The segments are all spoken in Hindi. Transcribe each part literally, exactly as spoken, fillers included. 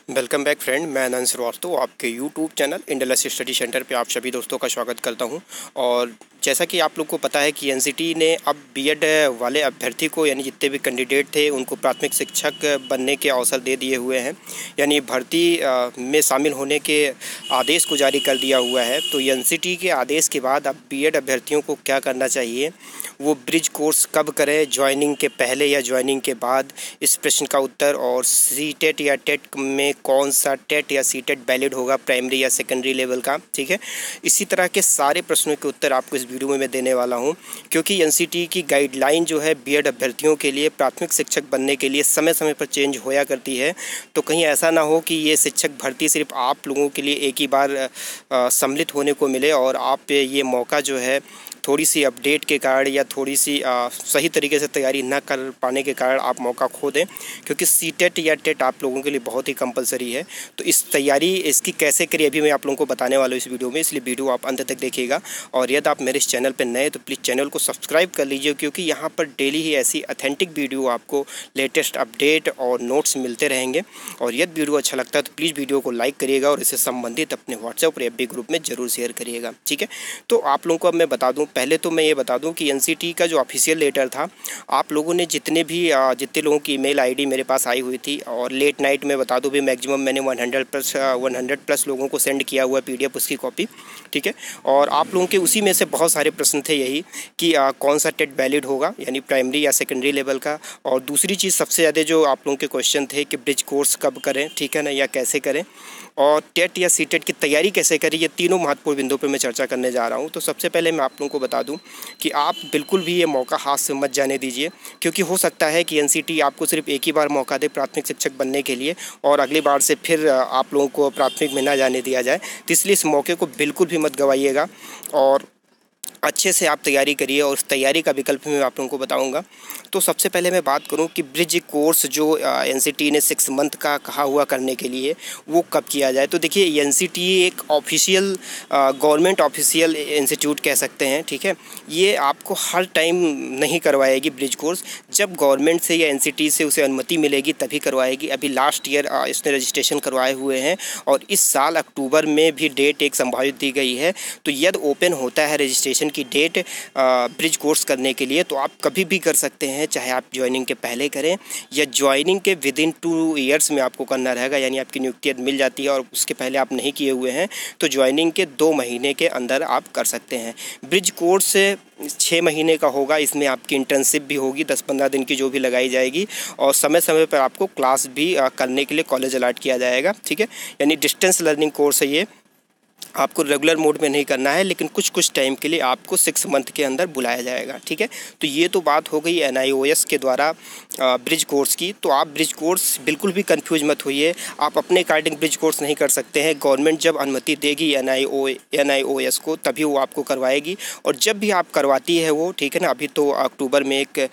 वेलकम बैक फ्रेंड, मैं अनंत श्रीवास्तव आपके यूट्यूब चैनल इंडलस स्टडी सेंटर पे आप सभी दोस्तों का स्वागत करता हूं। और जैसा कि आप लोग को पता है कि एनसीटी ने अब बीएड वाले अभ्यर्थी को यानी जितने भी कैंडिडेट थे उनको प्राथमिक शिक्षक बनने के अवसर दे दिए हुए हैं, यानी भर्ती में शामिल होने के आदेश को जारी कर दिया हुआ है। तो एनसीटी के आदेश के बाद अब बीएड अभ्यर्थियों को क्या करना चाहिए, वो ब्रिज कोर्स कब करें, ज्वाइनिंग के पहले या ज्वाइनिंग के बाद, इस प्रश्न का उत्तर। और सी टेट या टेट में कौन सा टेट या सी टेट वैलिड होगा, प्राइमरी या सेकेंडरी लेवल का, ठीक है। इसी तरह के सारे प्रश्नों के उत्तर आपको इस वीडियो में मैं देने वाला हूं, क्योंकि एनसीटी की गाइडलाइन जो है बीएड अभ्यर्थियों के लिए प्राथमिक शिक्षक बनने के लिए समय समय पर चेंज होया करती है। तो कहीं ऐसा ना हो कि ये शिक्षक भर्ती सिर्फ आप लोगों के लिए एक ही बार सम्मिलित होने को मिले और आप ये मौका जो है थोड़ी सी अपडेट के कारण या थोड़ी सी आ, सही तरीके से तैयारी ना कर पाने के कारण आप मौका खो दें, क्योंकि सी टेट या टेट आप लोगों के लिए बहुत ही कंपलसरी है। तो इस तैयारी इसकी कैसे करिए अभी मैं आप लोगों को बताने वाला हूँ इस वीडियो में, इसलिए वीडियो आप अंत तक देखिएगा। और यदि आप मेरे इस चैनल पर नए तो प्लीज़ चैनल को सब्सक्राइब कर लीजिए, क्योंकि यहाँ पर डेली ही ऐसी अथेंटिक वीडियो आपको लेटेस्ट अपडेट और नोट्स मिलते रहेंगे। और यदि वीडियो अच्छा लगता है तो प्लीज़ वीडियो को लाइक करिएगा और इससे संबंधित अपने व्हाट्सएप और एफबी ग्रुप में जरूर शेयर करिएगा, ठीक है। तो आप लोगों को अब मैं बता दूँ, पहले तो मैं ये बता दूं कि एनसीटी का जो ऑफिशियल लेटर था, आप लोगों ने जितने भी जितने लोगों की ईमेल आईडी मेरे पास आई हुई थी, और लेट नाइट में बता दूं भी मैक्सिमम मैंने सौ प्लस सौ प्लस लोगों को सेंड किया हुआ पीडीएफ उसकी कॉपी, ठीक है। और आप लोगों के उसी में से बहुत सारे प्रश्न थे यही कि आ, कौन सा टेट वैलिड होगा, यानी प्राइमरी या सेकेंडरी लेवल का। और दूसरी चीज़ सबसे ज़्यादा जो आप लोगों के क्वेश्चन थे कि ब्रिज कोर्स कब करें, ठीक है ना, या कैसे करें, और टेट या सी टेट की तैयारी कैसे करें। ये तीनों महत्वपूर्ण बिंदुओं पर मैं चर्चा करने जा रहा हूँ। तो सबसे पहले मैं आप लोगों को बता दूँ कि आप बिल्कुल भी ये मौका हाथ से मत जाने दीजिए, क्योंकि हो सकता है कि एनसीटी आपको सिर्फ एक ही बार मौका दे प्राथमिक शिक्षक बनने के लिए और अगली बार से फिर आप लोगों को प्राथमिक में ना जाने दिया जाए। तो इसलिए इस मौके को बिल्कुल भी मत गवाइएगा और अच्छे से आप तैयारी करिए। और उस तैयारी का विकल्प मैं आप लोगों को बताऊंगा। तो सबसे पहले मैं बात करूं कि ब्रिज कोर्स जो एनसीटी ने सिक्स मंथ का कहा हुआ करने के लिए, वो कब किया जाए। तो देखिए, एनसीटी एक ऑफिशियल गवर्नमेंट ऑफिशियल इंस्टीट्यूट कह सकते हैं, ठीक है। ये आपको हर टाइम नहीं करवाएगी ब्रिज कोर्स, जब गवर्नमेंट से या एनसीटी से उसे अनुमति मिलेगी तभी करवाएगी। अभी लास्ट ईयर इसने रजिस्ट्रेशन करवाए हुए हैं और इस साल अक्टूबर में भी डेट एक संभावित दी गई है। तो यदि ओपन होता है रजिस्ट्रेशन की डेट ब्रिज कोर्स करने के लिए, तो आप कभी भी कर सकते हैं, चाहे आप ज्वाइनिंग के पहले करें या ज्वाइनिंग के विद इन टू ईयर्स में आपको करना रहेगा, यानी आपकी नियुक्ति मिल जाती है और उसके पहले आप नहीं किए हुए हैं तो ज्वाइनिंग के दो महीने के अंदर आप कर सकते हैं। ब्रिज कोर्स छः महीने का होगा, इसमें आपकी इंटर्नशिप भी होगी दस पंद्रह दिन की जो भी लगाई जाएगी, और समय समय पर आपको क्लास भी करने के लिए कॉलेज अलॉट किया जाएगा, ठीक है। यानी डिस्टेंस लर्निंग कोर्स है ये, आपको रेगुलर मोड में नहीं करना है, लेकिन कुछ कुछ टाइम के लिए आपको सिक्स मंथ के अंदर बुलाया जाएगा, ठीक है। तो ये तो बात हो गई एनआईओएस के द्वारा ब्रिज कोर्स की। तो आप ब्रिज कोर्स बिल्कुल भी कंफ्यूज मत होइए, आप अपने अकॉर्डिंग ब्रिज कोर्स नहीं कर सकते हैं। गवर्नमेंट जब अनुमति देगी एनआईओ एनआईओएस को तभी वो आपको करवाएगी, और जब भी आप करवाती है वो, ठीक है ना। अभी तो अक्टूबर में एक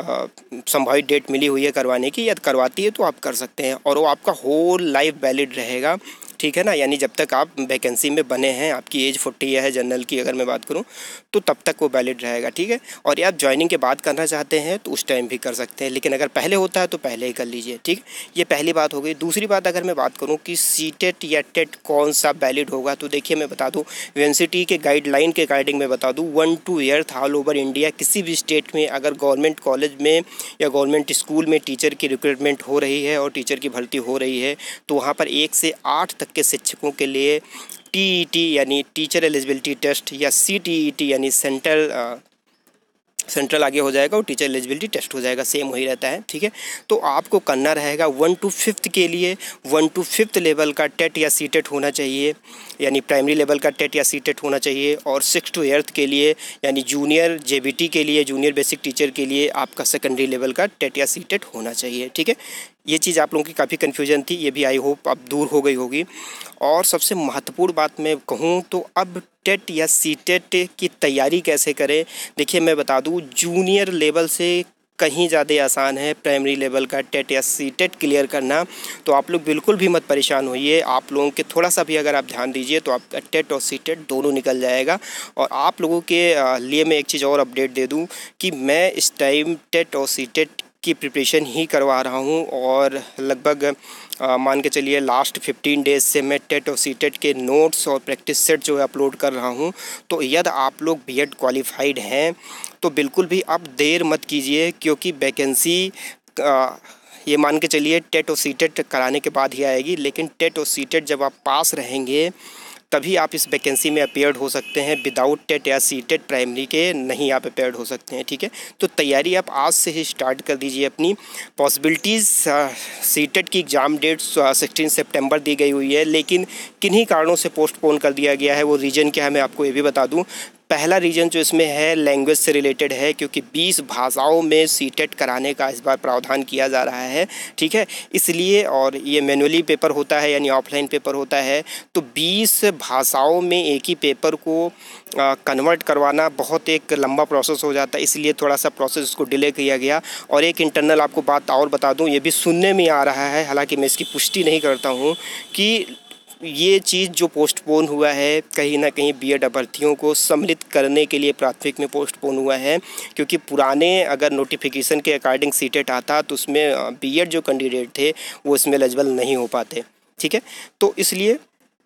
संभावित डेट मिली हुई है करवाने की, यदि करवाती है तो आप कर सकते हैं और वो आपका होल लाइफ वैलिड रहेगा, ठीक है ना। यानी जब तक आप वैकेंसी में बने हैं, आपकी एज फोर्टी है जनरल की अगर मैं बात करूं, तो तब तक वो वैलिड रहेगा, ठीक है। और आप ज्वाइनिंग के बाद करना चाहते हैं तो उस टाइम भी कर सकते हैं, लेकिन अगर पहले होता है तो पहले ही कर लीजिए, ठीक। ये पहली बात हो गई। दूसरी बात अगर मैं बात करूं कि सी टेट या टेट कौन सा वैलिड होगा, तो देखिए मैं बता दूँ, एनसीटी के गाइडलाइन के अकॉर्डिंग मैं बता दूँ, one two year all over India किसी भी स्टेट में अगर गवर्नमेंट कॉलेज में या गवर्नमेंट स्कूल में टीचर की रिक्रूटमेंट हो रही है और टीचर की भर्ती हो रही है, तो वहाँ पर एक से आठ तक के शिक्षकों के लिए टीईटी यानी टीचर एलिजिबिलिटी टेस्ट या सीटीईटी यानी सेंट्रल सेंट्रल आगे हो जाएगा और टीचर एलिजिबिलिटी टेस्ट हो जाएगा, सेम वही रहता है, ठीक है। तो आपको करना रहेगा वन टू फिफ्थ के लिए वन टू फिफ्थ लेवल का टेट या सी टेट होना चाहिए, यानी प्राइमरी लेवल का टेट या सी टेट होना चाहिए। और सिक्स टू एर्थ के लिए यानी जूनियर जेबीटी के लिए, जूनियर बेसिक टीचर के लिए आपका सेकेंडरी लेवल का टेट या सी टेट होना चाहिए, ठीक है। ये चीज़ आप लोगों की काफ़ी कन्फ्यूजन थी, ये भी आई होप अब दूर हो गई होगी। और सबसे महत्वपूर्ण बात मैं कहूँ तो अब टेट या सी टेट की तैयारी कैसे करें। देखिए मैं बता दूँ, जूनियर लेवल से कहीं ज़्यादा आसान है प्राइमरी लेवल का टेट या सी टेट क्लियर करना। तो आप लोग बिल्कुल भी मत परेशान होइए, आप लोगों के थोड़ा सा भी अगर आप ध्यान दीजिए तो आपका टेट और सी टेट दोनों निकल जाएगा। और आप लोगों के लिए मैं एक चीज़ और अपडेट दे दूं कि मैं इस टाइम टेट और सी टेट की प्रिपरेशन ही करवा रहा हूँ और लगभग मान के चलिए लास्ट फिफ्टीन डेज़ से मैं टेट और सी टेट के नोट्स और प्रैक्टिस सेट जो है अपलोड कर रहा हूँ। तो यदि आप लोग बीएड क्वालिफाइड हैं तो बिल्कुल भी आप देर मत कीजिए, क्योंकि वैकेंसी ये मान के चलिए टेट और सी टेट कराने के बाद ही आएगी, लेकिन टेट और सी टेट जब आप पास रहेंगे तभी आप इस वैकेंसी में अपेयर्ड हो सकते हैं। विदाउट टेट या सी टेट प्राइमरी के नहीं आप अपेयर्ड हो सकते हैं, ठीक है। तो तैयारी आप आज से ही स्टार्ट कर दीजिए अपनी। पॉसिबिलिटीज़ सी टेट की एग्ज़ाम डेट सिक्सटीन सितंबर दी गई हुई है, लेकिन किन्हीं कारणों से पोस्टपोन कर दिया गया है। वो रीज़न क्या है मैं आपको ये भी बता दूं। पहला रीज़न जो इसमें है लैंग्वेज से रिलेटेड है, क्योंकि बीस भाषाओं में सी टेट कराने का इस बार प्रावधान किया जा रहा है, ठीक है, इसलिए। और ये मैनुअली पेपर होता है यानी ऑफलाइन पेपर होता है, तो बीस भाषाओं में एक ही पेपर को कन्वर्ट करवाना बहुत एक लंबा प्रोसेस हो जाता है, इसलिए थोड़ा सा प्रोसेस इसको डिले किया गया। और एक इंटरनल आपको बात और बता दूं, ये भी सुनने में आ रहा है, हालांकि मैं इसकी पुष्टि नहीं करता हूं, कि ये चीज़ जो पोस्टपोन हुआ है कहीं ना कहीं बीएड अभ्यर्थियों को सम्मिलित करने के लिए प्राथमिक में पोस्टपोन हुआ है, क्योंकि पुराने अगर नोटिफिकेशन के अकॉर्डिंग सी टेट आता तो उसमें बीएड जो कैंडिडेट थे वो इसमें एलिजिबल नहीं हो पाते, ठीक है। तो इसलिए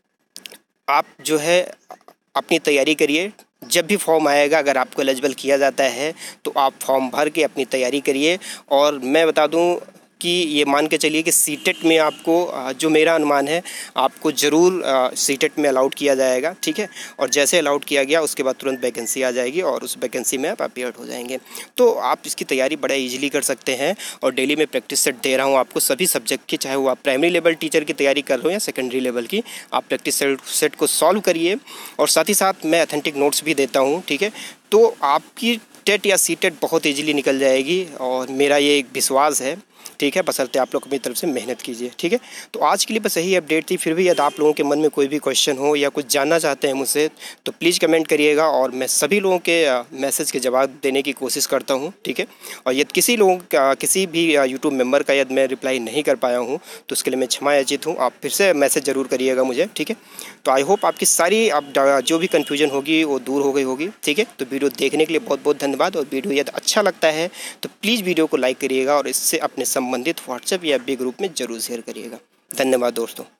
आप जो है अपनी तैयारी करिए। जब भी फॉर्म आएगा अगर आपको एलिजिबल किया जाता है तो आप फॉर्म भर के अपनी तैयारी करिए। और मैं बता दूं कि ये मान के चलिए कि सी टेट में आपको, जो मेरा अनुमान है, आपको ज़रूर सी टेट में अलाउड किया जाएगा, ठीक है। और जैसे अलाउड किया गया उसके बाद तुरंत वैकेंसी आ जाएगी और उस वैकेंसी में आप अपीयर्ड हो जाएंगे। तो आप इसकी तैयारी बड़ा इजीली कर सकते हैं। और डेली में प्रैक्टिस सेट दे रहा हूँ आपको सभी सब्जेक्ट की, चाहे वो आप प्राइमरी लेवल टीचर की तैयारी कर रहे हो या सेकेंडरी लेवल की। आप प्रैक्टिस सेट सेट को सॉल्व करिए और साथ ही साथ मैं अथेंटिक नोट्स भी देता हूँ, ठीक है। तो आपकी टेट या सी टेट बहुत ईजीली निकल जाएगी और मेरा ये एक विश्वास है, ठीक है। बशर्ते आप लोग अपनी तरफ से मेहनत कीजिए, ठीक है। तो आज के लिए बस यही अपडेट थी। फिर भी यदि आप लोगों के मन में कोई भी क्वेश्चन हो या कुछ जानना चाहते हैं मुझसे तो प्लीज़ कमेंट करिएगा और मैं सभी लोगों के मैसेज के जवाब देने की कोशिश करता हूं, ठीक है। और यदि किसी लोगों का, किसी भी यूट्यूब मेंबर का यदि मैं रिप्लाई नहीं कर पाया हूँ तो उसके लिए मैं क्षमा याचित हूँ। आप फिर से मैसेज ज़रूर करिएगा मुझे, ठीक है। तो आई होप आपकी सारी आप जो भी कन्फ्यूजन होगी वो दूर हो गई होगी, ठीक है। तो वीडियो देखने के लिए बहुत बहुत धन्यवाद। और वीडियो यदि अच्छा लगता है तो प्लीज़ वीडियो को लाइक करिएगा और इससे अपने संबंधित व्हाट्सएप या एफ बी ग्रुप में ज़रूर शेयर करिएगा। धन्यवाद दोस्तों।